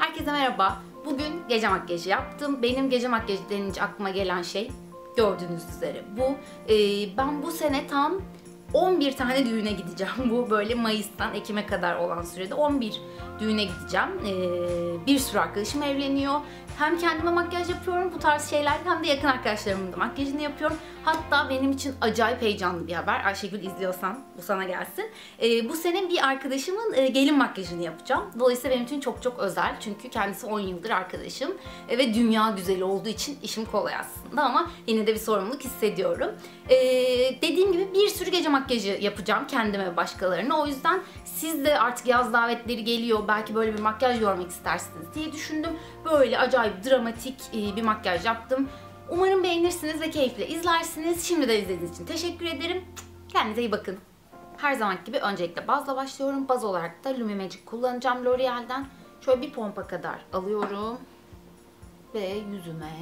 Herkese merhaba. Bugün gece makyajı yaptım. Benim gece makyajı denince aklıma gelen şey gördüğünüz üzere bu. Ben bu sene tam 11 tane düğüne gideceğim. Bu böyle Mayıs'tan Ekim'e kadar olan sürede 11 düğüne gideceğim. Bir sürü arkadaşım evleniyor. Hem kendime makyaj yapıyorum bu tarz şeyler, hem de yakın arkadaşlarımın da makyajını yapıyorum. Hatta benim için acayip heyecanlı bir haber. Ayşegül, izliyorsan bu sana gelsin. Bu sene bir arkadaşımın gelin makyajını yapacağım. Dolayısıyla benim için çok özel. Çünkü kendisi 10 yıldır arkadaşım. Ve dünya güzeli olduğu için işim kolay aslında, ama yine de bir sorumluluk hissediyorum. Dediğim gibi bir sürü gece makyajı yapacağım kendime ve başkalarına. O yüzden siz de artık yaz davetleri geliyor, belki böyle bir makyaj görmek istersiniz diye düşündüm. Böyle acayip dramatik bir makyaj yaptım. Umarım beğenirsiniz ve keyifle izlersiniz. Şimdiden izlediğiniz için teşekkür ederim. Kendinize iyi bakın. Her zamanki gibi öncelikle bazla başlıyorum. Baz olarak da Lumi Magic kullanacağım L'Oreal'den. Şöyle bir pompa kadar alıyorum. Ve yüzüme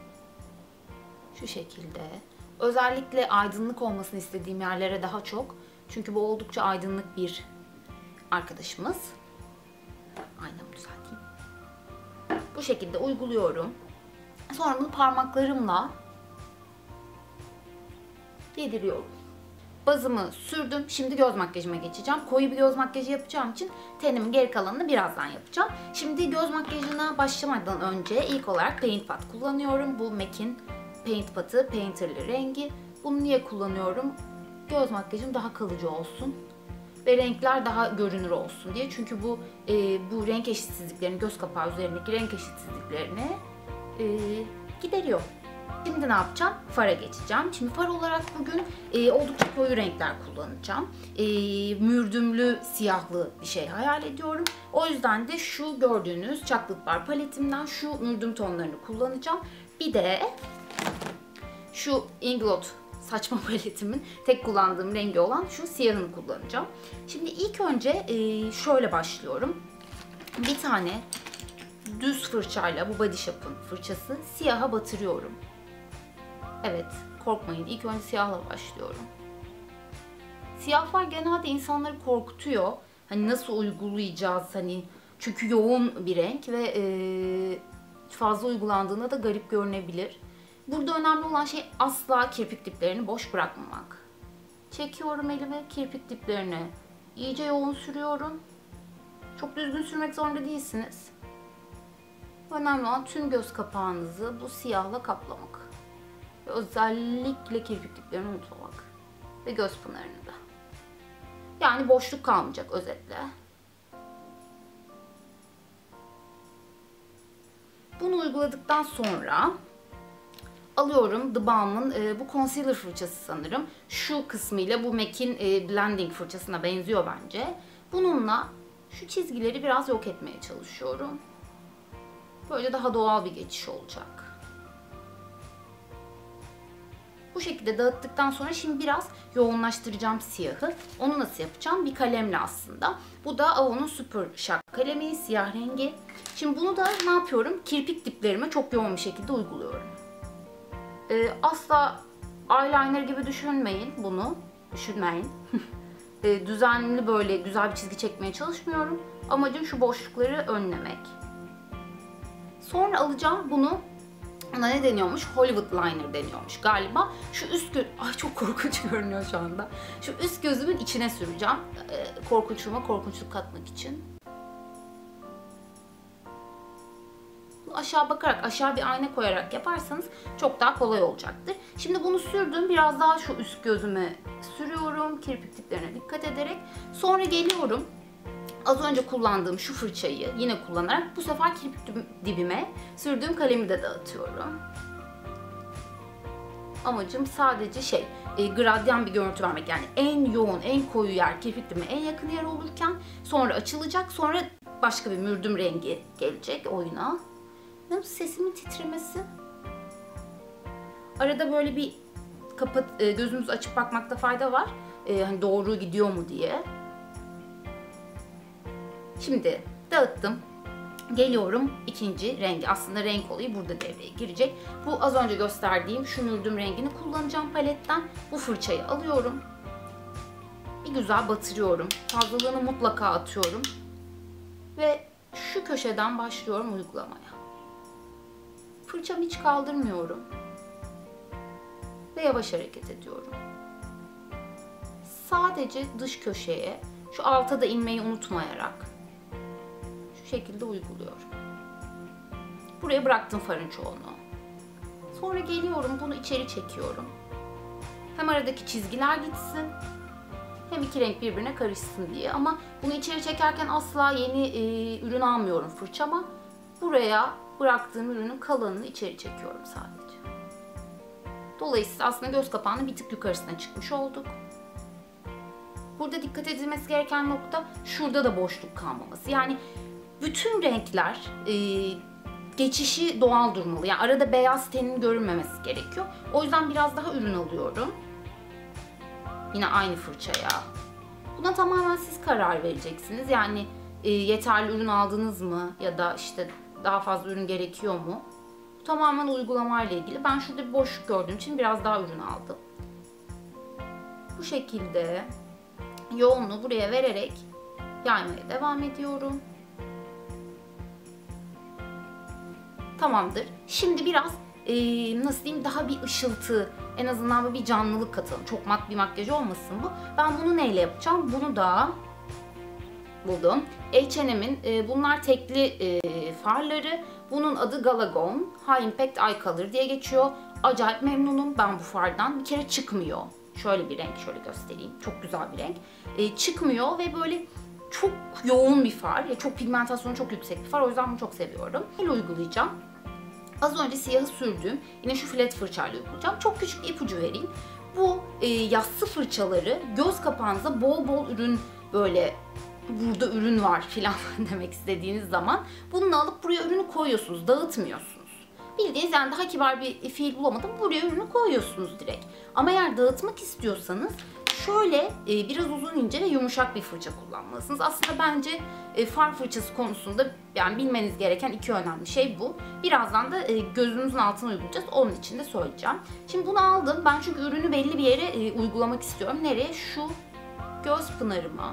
şu şekilde. Özellikle aydınlık olmasını istediğim yerlere daha çok. Çünkü bu oldukça aydınlık bir arkadaşımız. Aynamı düzelteyim. Bu şekilde uyguluyorum. Sonra bunu parmaklarımla yediriyorum. Bazımı sürdüm. Şimdi göz makyajıma geçeceğim. Koyu bir göz makyajı yapacağım için tenimin geri kalanını birazdan yapacağım. Şimdi göz makyajına başlamadan önce ilk olarak Paint Pot kullanıyorum. Bu MAC'in Paint Pot'ı, Painterly rengi. Bunu niye kullanıyorum? Göz makyajım daha kalıcı olsun ve renkler daha görünür olsun diye. Çünkü bu renk eşitsizliklerini, göz kapağı üzerindeki renk eşitsizliklerini gideriyor. Şimdi ne yapacağım? Fara geçeceğim. Şimdi far olarak bugün oldukça koyu renkler kullanacağım. Mürdümlü, siyahlı bir şey hayal ediyorum. O yüzden de şu gördüğünüz Chocolate Bar paletimden şu mürdüm tonlarını kullanacağım. Bir de şu Inglot saçma paletimin tek kullandığım rengi olan şu siyahını kullanacağım. Şimdi ilk önce şöyle başlıyorum. Bir tane düz fırçayla, bu Body Shop'un fırçası, siyaha batırıyorum. Evet, korkmayın. İlk önce siyahla başlıyorum. Siyahlar genelde insanları korkutuyor. Hani nasıl uygulayacağız, hani çünkü yoğun bir renk ve fazla uygulandığında da garip görünebilir. Burada önemli olan şey asla kirpik diplerini boş bırakmamak. Çekiyorum elime, kirpik diplerini iyice yoğun sürüyorum. Çok düzgün sürmek zorunda değilsiniz. Önemli olan tüm göz kapağınızı bu siyahla kaplamak. Ve özellikle kirpik diplerini unutmamak. Ve göz pınarını da. Yani boşluk kalmayacak özetle. Bunu uyguladıktan sonra alıyorum The Balm'ın bu concealer fırçası sanırım. Şu kısmıyla bu MAC'in blending fırçasına benziyor bence. Bununla şu çizgileri biraz yok etmeye çalışıyorum. Böyle daha doğal bir geçiş olacak. Bu şekilde dağıttıktan sonra şimdi biraz yoğunlaştıracağım siyahı. Onu nasıl yapacağım? Bir kalemle aslında. Bu da Avon'un Super Shock kalemi, siyah rengi. Şimdi bunu da ne yapıyorum? Kirpik diplerime çok yoğun bir şekilde uyguluyorum. Asla eyeliner gibi düşünmeyin bunu. Düşünmeyin. Düzenli böyle güzel bir çizgi çekmeye çalışmıyorum. Amacım şu boşlukları önlemek. Sonra alacağım bunu. Ona ne deniyormuş? Hollywood liner deniyormuş galiba. Şu üst göz... Ay çok korkunç görünüyor şu anda. Şu üst gözümün içine süreceğim. Korkunçluğuma korkunçluk katmak için. Aşağı bakarak, aşağı bir ayna koyarak yaparsanız çok daha kolay olacaktır. Şimdi bunu sürdüm. Biraz daha şu üst gözüme sürüyorum. Kirpik diplerine dikkat ederek. Sonra geliyorum. Az önce kullandığım şu fırçayı yine kullanarak bu sefer kirpik dibime sürdüğüm kalemi de dağıtıyorum. Amacım sadece gradyan bir görüntü vermek. Yani en yoğun, en koyu yer kirpik dibime en yakın yer olurken sonra açılacak. Sonra başka bir mürdüm rengi gelecek oyuna. Ne bu sesimin titremesi? Arada böyle bir gözümüzü açıp bakmakta fayda var. Hani doğru gidiyor mu diye. Şimdi dağıttım. Geliyorum ikinci rengi. Aslında renk olayı burada devreye girecek. Bu az önce gösterdiğim şu mürdüm rengini kullanacağım paletten. Bu fırçayı alıyorum. Bir güzel batırıyorum. Fazlalığını mutlaka atıyorum. Ve şu köşeden başlıyorum uygulamaya. Fırçamı hiç kaldırmıyorum ve yavaş hareket ediyorum. Sadece dış köşeye, şu alta da inmeyi unutmayarak şu şekilde uyguluyorum. Buraya bıraktım farın çoğunu. Sonra geliyorum, bunu içeri çekiyorum. Hem aradaki çizgiler gitsin, hem iki renk birbirine karışsın diye. Ama bunu içeri çekerken asla yeni ürün almıyorum fırçama. Buraya bıraktığım ürünün kalanını içeri çekiyorum sadece. Dolayısıyla aslında göz kapağının bir tık yukarısına çıkmış olduk. Burada dikkat edilmesi gereken nokta şurada da boşluk kalmaması. Yani bütün renkler geçişi doğal durmalı. Yani arada beyaz tenin görünmemesi gerekiyor. O yüzden biraz daha ürün alıyorum. Yine aynı fırçaya. Buna tamamen siz karar vereceksiniz. Yani yeterli ürün aldınız mı ya da işte daha fazla ürün gerekiyor mu? Bu tamamen uygulamayla ilgili. Ben şurada bir boşluk gördüğüm için biraz daha ürün aldım. Bu şekilde yoğunluğu buraya vererek yaymaya devam ediyorum. Tamamdır. Şimdi biraz nasıl diyeyim, daha bir ışıltı, en azından bir canlılık katalım. Çok mat bir makyaj olmasın bu. Ben bunu neyle yapacağım? Bunu da buldum. H&M'in bunlar tekli farları. Bunun adı Galagon High Impact Eye Color diye geçiyor. Acayip memnunum ben bu fardan. Bir kere çıkmıyor. Şöyle bir renk, şöyle göstereyim. Çok güzel bir renk. Çıkmıyor ve böyle çok yoğun bir far. Çok pigmentasyonu çok yüksek bir far. O yüzden bunu çok seviyorum. Neyle uygulayacağım? Az önce siyahı sürdüğüm yine şu flat fırçayla uygulayacağım. Çok küçük bir ipucu vereyim. Bu yassı fırçaları göz kapağınıza bol bol ürün, böyle burada ürün var filan demek istediğiniz zaman bununla alıp buraya ürünü koyuyorsunuz. Dağıtmıyorsunuz. Bildiğiniz, yani daha kibar bir fiil bulamadım. Buraya ürünü koyuyorsunuz direkt. Ama eğer dağıtmak istiyorsanız şöyle biraz uzun, ince ve yumuşak bir fırça kullanmalısınız. Aslında bence far fırçası konusunda yani bilmeniz gereken iki önemli şey bu. Birazdan da gözünüzün altına uygulayacağız. Onun için de söyleyeceğim. Şimdi bunu aldım. Ben çünkü ürünü belli bir yere uygulamak istiyorum. Nereye? Şu göz pınarıma.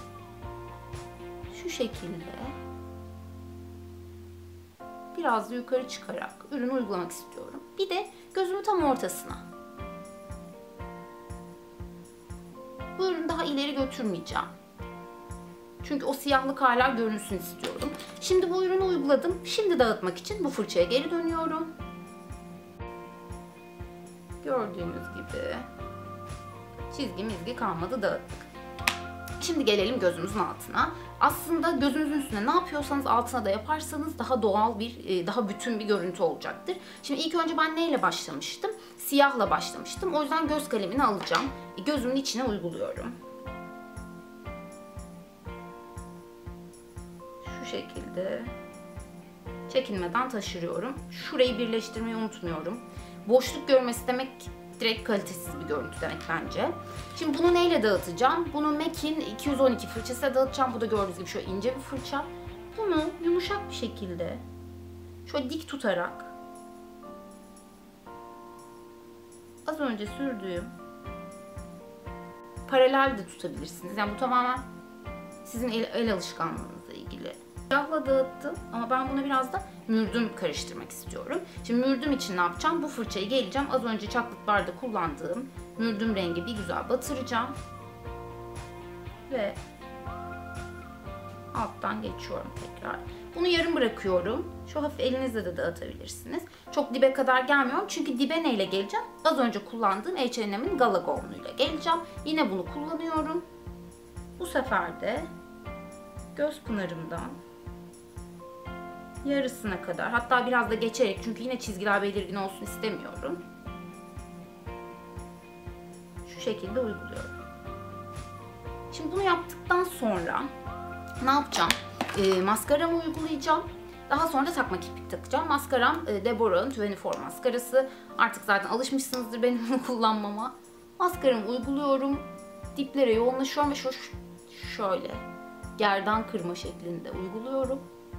Şu şekilde. Biraz da yukarı çıkarak ürünü uygulamak istiyorum. Bir de gözümün tam ortasına. Bu ürünü daha ileri götürmeyeceğim. Çünkü o siyahlık hala görünsün istiyorum. Şimdi bu ürünü uyguladım. Şimdi dağıtmak için bu fırçaya geri dönüyorum. Gördüğünüz gibi çizgi mizgi kalmadı, dağıttık. Şimdi gelelim gözümüzün altına. Aslında gözünüzün üstüne ne yapıyorsanız altına da yaparsanız daha doğal bir, daha bütün bir görüntü olacaktır. Şimdi ilk önce ben neyle başlamıştım? Siyahla başlamıştım. O yüzden göz kalemini alacağım. Gözümün içine uyguluyorum. Şu şekilde çekinmeden taşırıyorum. Şurayı birleştirmeyi unutmuyorum. Boşluk görmesi demek direkt kalitesiz bir görüntü demek bence. Şimdi bunu neyle dağıtacağım? Bunu MAC'in 212 fırçasıyla dağıtacağım. Bu da gördüğünüz gibi şöyle ince bir fırça. Bunu yumuşak bir şekilde şöyle dik tutarak az önce sürdüğüm paralel de tutabilirsiniz. Yani bu tamamen sizin el alışkanlığınızla ilgili. Siyahla dağıttım ama ben buna biraz da mürdüm karıştırmak istiyorum. Şimdi mürdüm için ne yapacağım? Bu fırçayı geleceğim. Az önce Chocolate Bar'da kullandığım mürdüm rengi bir güzel batıracağım. Ve alttan geçiyorum tekrar. Bunu yarım bırakıyorum. Şu hafif elinizle de dağıtabilirsiniz. Çok dibe kadar gelmiyorum. Çünkü dibe neyle geleceğim? Az önce kullandığım H&M'in Galagon'uyla geleceğim. Yine bunu kullanıyorum. Bu sefer de göz pınarımdan yarısına kadar, hatta biraz da geçerek, çünkü yine çizgiler belirgin olsun istemiyorum. Şu şekilde uyguluyorum. Şimdi bunu yaptıktan sonra ne yapacağım? Maskaramı uygulayacağım. Daha sonra da takma kirpik takacağım. Maskaram Deborah'ın 24 maskarası. Artık zaten alışmışsınızdır benim bunu kullanmama. Maskaramı uyguluyorum. Diplere yoğunlaşıyorum ve şöyle gerdan kırma şeklinde uyguluyorum.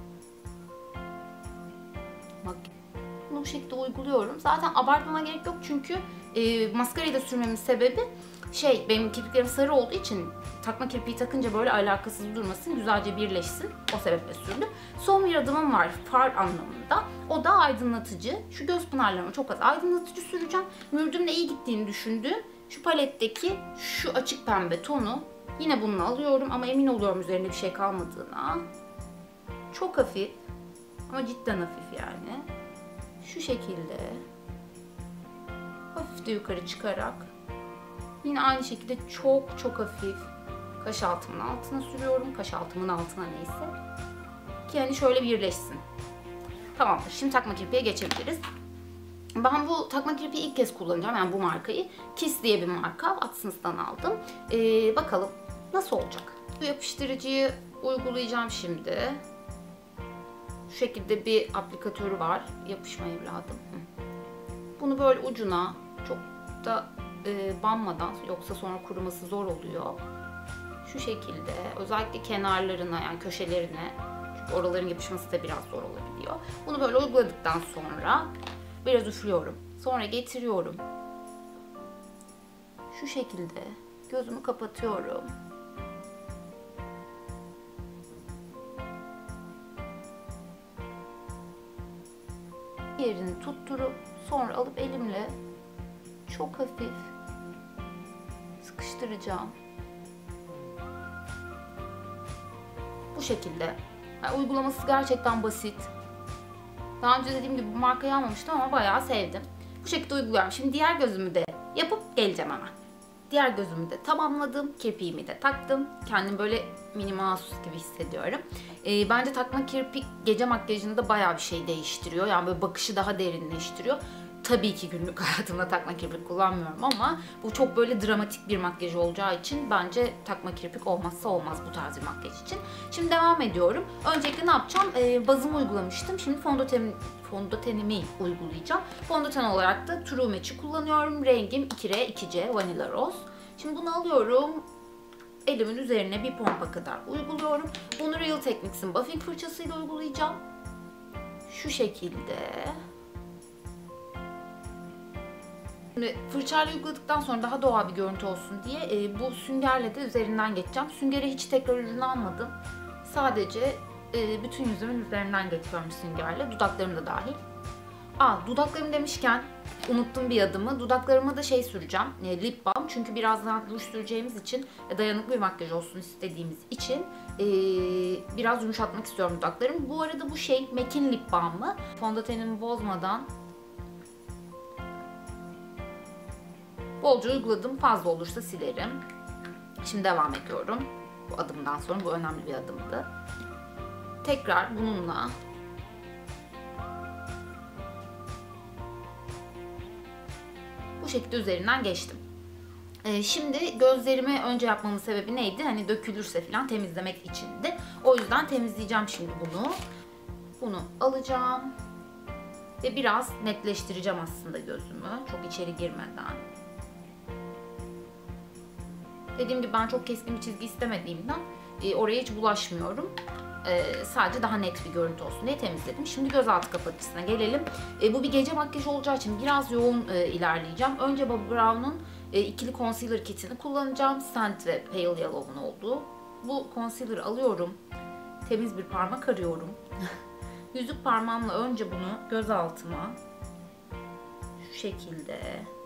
Bak, bunu bu şekilde uyguluyorum. Zaten abartmama gerek yok çünkü maskarayı da sürmemin sebebi Benim kirpiklerim sarı olduğu için takma kirpiği takınca böyle alakasız durmasın, güzelce birleşsin. O sebeple sürdüm. Son bir adımım var far anlamında. O da aydınlatıcı. Şu göz pınarlarıma çok az aydınlatıcı süreceğim. Mürdümle iyi gittiğini düşündüğüm şu paletteki şu açık pembe tonu yine bununla alıyorum ama emin oluyorum üzerinde bir şey kalmadığına. Çok hafif ama cidden hafif yani. Şu şekilde hafif de yukarı çıkarak yine aynı şekilde çok hafif kaş altımın altına sürüyorum. Kaş altımın altına neyse. Ki hani şöyle birleşsin. Tamamdır. Şimdi takma kirpiğe geçebiliriz. Ben bu takma kirpiği ilk kez kullanacağım. Yani bu markayı. Kiss diye bir marka. Watsons'tan aldım. Bakalım nasıl olacak. Bu yapıştırıcıyı uygulayacağım şimdi. Şu şekilde bir aplikatörü var. Yapışma evladım. Bunu böyle ucuna çok da banmadan, yoksa sonra kuruması zor oluyor. Şu şekilde özellikle kenarlarına, yani köşelerine, çünkü oraların yapışması da biraz zor olabiliyor. Bunu böyle uyguladıktan sonra biraz üflüyorum. Sonra getiriyorum. Şu şekilde gözümü kapatıyorum. Yerini tutturup sonra alıp elimle çok hafif sıkıştıracağım. Bu şekilde. Yani uygulaması gerçekten basit. Daha önce dediğim gibi bu markayı almamıştım ama bayağı sevdim. Bu şekilde uyguluyorum. Şimdi diğer gözümü de yapıp geleceğim hemen. Diğer gözümü de tamamladım. Kirpiğimi de taktım. Kendimi böyle Minnie Mouse gibi hissediyorum. Bence takma kirpik gece makyajında bayağı bir şey değiştiriyor. Yani böyle bakışı daha derinleştiriyor. Tabii ki günlük hayatımda takma kirpik kullanmıyorum ama bu çok böyle dramatik bir makyaj olacağı için bence takma kirpik olmazsa olmaz bu tarz bir makyaj için. Şimdi devam ediyorum. Öncelikle ne yapacağım? Bazımı uygulamıştım. Şimdi fondötenimi uygulayacağım. Fondöten olarak da True Match'i kullanıyorum. Rengim 2R2C Vanilla Rose. Şimdi bunu alıyorum. Elimin üzerine bir pompa kadar uyguluyorum. Bunu Real Techniques'in buffing fırçasıyla uygulayacağım. Şu şekilde. Şimdi fırçayla uyguladıktan sonra daha doğal bir görüntü olsun diye bu süngerle de üzerinden geçeceğim. Süngere hiç tekrar ürünü almadım. Sadece bütün yüzümün üzerinden geçiyorum süngerle. Dudaklarım da dahil. Dudaklarım demişken unuttum bir adımı. Dudaklarıma da süreceğim. Lip balm. Çünkü birazdan ruj süreceğimiz için dayanıklı bir makyaj olsun istediğimiz için biraz yumuşatmak istiyorum dudaklarımı. Bu arada bu MAC'in lip balmı. Fondötenimi bozmadan bolca uyguladım. Fazla olursa silerim. Şimdi devam ediyorum. Bu adımdan sonra bu önemli bir adımdı. Tekrar bununla bu şekilde üzerinden geçtim. Şimdi gözlerimi önce yapmamın sebebi neydi? Hani dökülürse falan temizlemek içindi. O yüzden temizleyeceğim şimdi bunu. Bunu alacağım. Ve biraz netleştireceğim aslında gözümü. Çok içeri girmeden. Dediğim gibi ben çok keskin bir çizgi istemediğimden oraya hiç bulaşmıyorum. Sadece daha net bir görüntü olsun diye temizledim. Şimdi gözaltı kapatıcısına gelelim. Bu bir gece makyajı olacağı için biraz yoğun ilerleyeceğim. Önce Bobbi Brown'un ikili concealer kitini kullanacağım. Scent ve Pale Yellow'un olduğu. Bu concealer'ı alıyorum. Temiz bir parmak arıyorum. Yüzük parmağımla önce bunu göz altıma şu şekilde,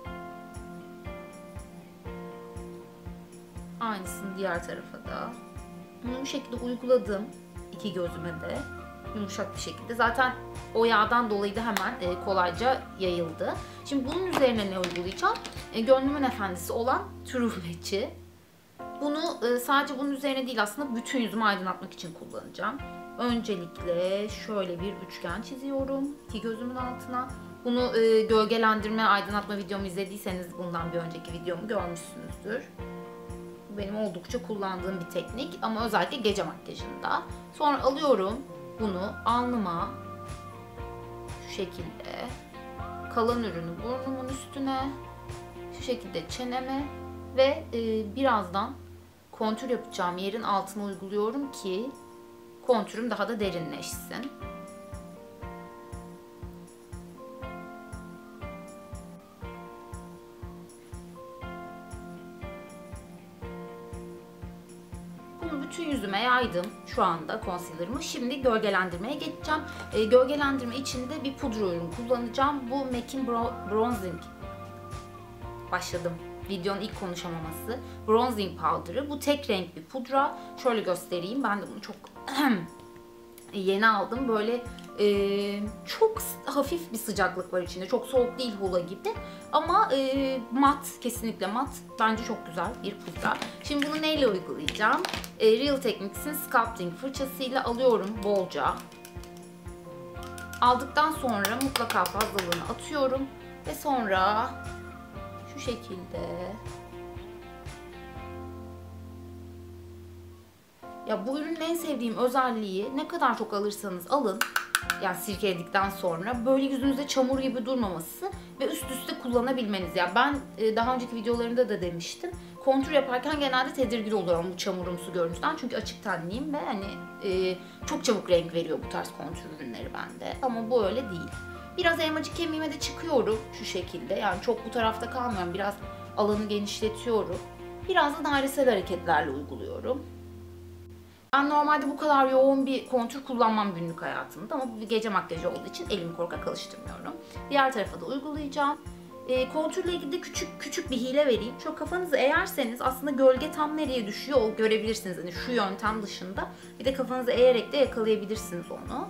aynısını diğer tarafa da bunu bu şekilde uyguladım. İki gözüme de yumuşak bir şekilde. Zaten o yağdan dolayı da hemen kolayca yayıldı. Şimdi bunun üzerine ne uygulayacağım? Gönlümün efendisi olan True Match'i. Bunu sadece bunun üzerine değil, aslında bütün yüzümü aydınlatmak için kullanacağım. Öncelikle şöyle bir üçgen çiziyorum iki gözümün altına. Bunu gölgelendirme, aydınlatma videomu izlediyseniz bundan bir önceki videomu görmüşsünüzdür. Bu benim oldukça kullandığım bir teknik ama özellikle gece makyajında. Sonra alıyorum bunu alnıma şu şekilde, kalan ürünü burnumun üstüne, şu şekilde çeneme ve birazdan kontür yapacağım yerin altına uyguluyorum ki kontürüm daha da derinleşsin. bütün yüzüme yaydım şu anda concealer'ımı. Şimdi gölgelendirmeye geçeceğim. Gölgelendirme için de bir pudra ürün kullanacağım. Bu MAC'in Bronzing. Başladım. Videonun ilk konuşamaması. Bronzing Powder'ı. Bu tek renk bir pudra. Şöyle göstereyim. Ben de bunu çok yeni aldım. Böyle çok hafif bir sıcaklık var içinde. Çok soğuk değil, hula gibi. Ama mat, kesinlikle mat. Bence çok güzel bir pudra. Şimdi bunu neyle uygulayacağım? Real Techniques'in Sculpting fırçasıyla alıyorum bolca. Aldıktan sonra mutlaka fazlalığını atıyorum. Ve sonra şu şekilde. Ya bu ürünün en sevdiğim özelliği, ne kadar çok alırsanız alın, yani sirkeledikten sonra böyle yüzünüzde çamur gibi durmaması ve üst üste kullanabilmeniz. Ya ben daha önceki videolarımda da demiştim. Kontür yaparken genelde tedirgin oluyorum bu çamurumsu görünüşten. Çünkü açık tenliyim ve hani çok çabuk renk veriyor bu tarz kontür ürünleri bende. Ama bu öyle değil. Biraz elmacık kemiğime de çıkıyorum şu şekilde. Yani çok bu tarafta kalmıyorum. Biraz alanı genişletiyorum. Biraz da dairesel hareketlerle uyguluyorum. Ben normalde bu kadar yoğun bir kontür kullanmam günlük hayatımda ama bu bir gece makyajı olduğu için elimi korkak alıştırmıyorum. Diğer tarafa da uygulayacağım. Kontürle ilgili de küçük bir hile vereyim. Şöyle kafanızı eğerseniz aslında gölge tam nereye düşüyor o görebilirsiniz. Hani şu yöntem dışında. Bir de kafanızı eğerek de yakalayabilirsiniz onu.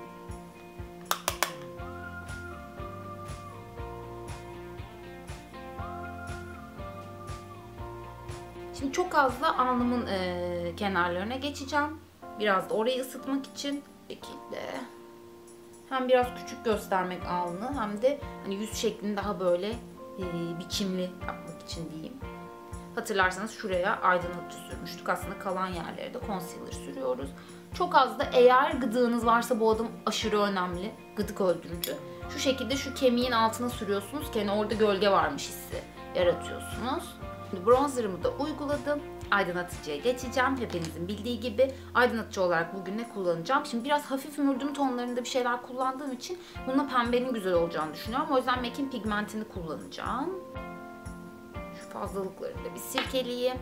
Şimdi çok az da alnımın kenarlarına geçeceğim. Biraz da orayı ısıtmak için şekilde. Hem biraz küçük göstermek alnı hem de hani yüz şeklini daha böyle biçimli yapmak için diyeyim. Hatırlarsanız şuraya aydınlatıcı sürmüştük. Aslında kalan yerlere de concealer sürüyoruz. Çok az da, eğer gıdığınız varsa bu adım aşırı önemli. Gıdık öldürücü. Şu şekilde şu kemiğin altına sürüyorsunuz ki hani orada gölge varmış hissi yaratıyorsunuz. Şimdi bronzerımı da uyguladım. Aydınlatıcıya geçeceğim. Hepinizin bildiği gibi aydınlatıcı olarak bugün ne kullanacağım? Şimdi biraz hafif mürdüm tonlarında bir şeyler kullandığım için bununla pembenin güzel olacağını düşünüyorum. O yüzden MAC'in pigmentini kullanacağım. Şu fazlalıkları da bir sirkeleyeyim.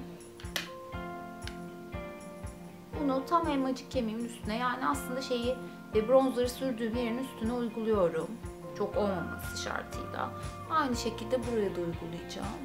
Bunu tam elmacık kemiğimin üstüne, yani aslında bronzerı sürdüğüm yerin üstüne uyguluyorum. Çok olmaması şartıyla. Aynı şekilde buraya da uygulayacağım.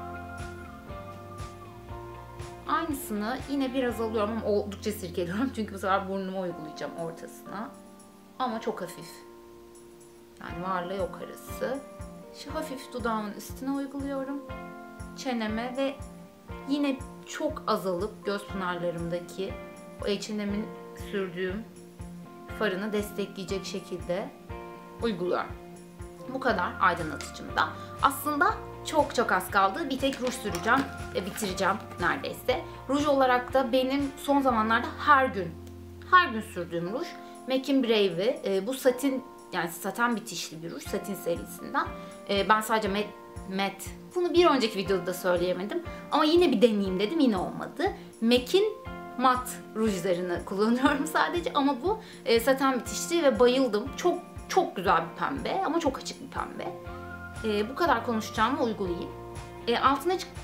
Aynısını yine biraz alıyorum ama oldukça sirkeliyorum. Çünkü bu sefer burnuma uygulayacağım ortasına. Ama çok hafif. Yani varla yok arası. Şu hafif dudağımın üstüne uyguluyorum. Çeneme ve yine çok azalıp göz pınarlarımdaki o H&M'in sürdüğüm farını destekleyecek şekilde uyguluyorum. Bu kadar aydınlatıcımda. Aslında çok az kaldı. Bir tek ruj süreceğim ve bitireceğim neredeyse. Ruj olarak da benim son zamanlarda her gün sürdüğüm ruj MAC'in Brave'i. Bu satin, yani saten bitişli bir ruj. Satin serisinden. Ben sadece matte. Bunu bir önceki videoda da söyleyemedim. Ama yine bir deneyeyim dedim. Yine olmadı. MAC'in mat rujlarını kullanıyorum sadece. Ama bu saten bitişli ve bayıldım. Çok güzel bir pembe ama çok açık bir pembe. Bu kadar konuşacağımı uygulayayım. Altına hiç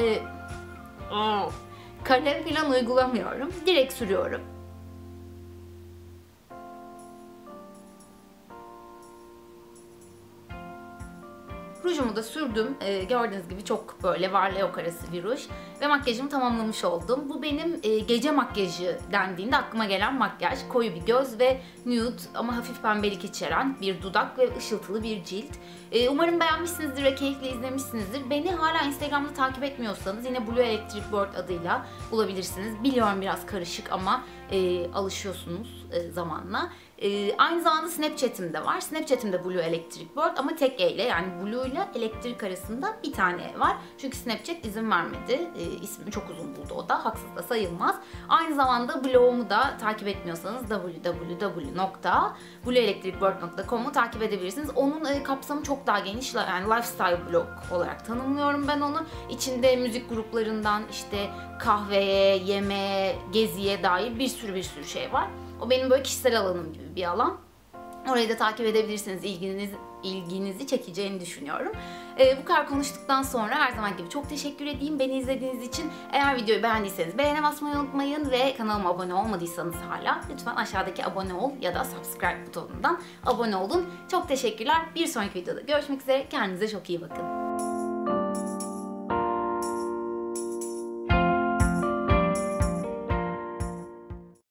kalem falan uygulamıyorum. Direkt sürüyorum. Rujumu da sürdüm. Gördüğünüz gibi çok böyle varla yok arası bir ruj. Ve makyajımı tamamlamış oldum. Bu benim gece makyajı dendiğinde aklıma gelen makyaj. Koyu bir göz ve nude ama hafif pembelik içeren bir dudak ve ışıltılı bir cilt. Umarım beğenmişsinizdir ve keyifle izlemişsinizdir. Beni hala Instagram'da takip etmiyorsanız yine Blue Electric Bird adıyla bulabilirsiniz. Biliyorum biraz karışık ama alışıyorsunuz zamanla. Aynı zamanda Snapchat'im de var. Snapchat'imde Blue Electric Bird ama tek E ile, yani Blue ile elektrik arasında bir tane E var. Çünkü Snapchat izin vermedi. İsmini çok uzun buldu o da. Haksız da sayılmaz. Aynı zamanda blogumu da takip etmiyorsanız www.blueelectricbird.com'u takip edebilirsiniz. Onun kapsamı çok daha geniş. Yani lifestyle blog olarak tanımlıyorum ben onu. İçinde müzik gruplarından işte kahveye, yemeğe, geziye dair bir sürü şey var. O benim böyle kişisel alanım gibi bir alan. Orayı da takip edebilirsiniz. İlginizi çekeceğini düşünüyorum. Bu kadar konuştuktan sonra her zaman gibi çok teşekkür edeyim beni izlediğiniz için. Eğer videoyu beğendiyseniz beğene basmayı unutmayın ve kanalıma abone olmadıysanız hala lütfen aşağıdaki abone ol ya da subscribe butonundan abone olun. Çok teşekkürler. Bir sonraki videoda görüşmek üzere. Kendinize çok iyi bakın.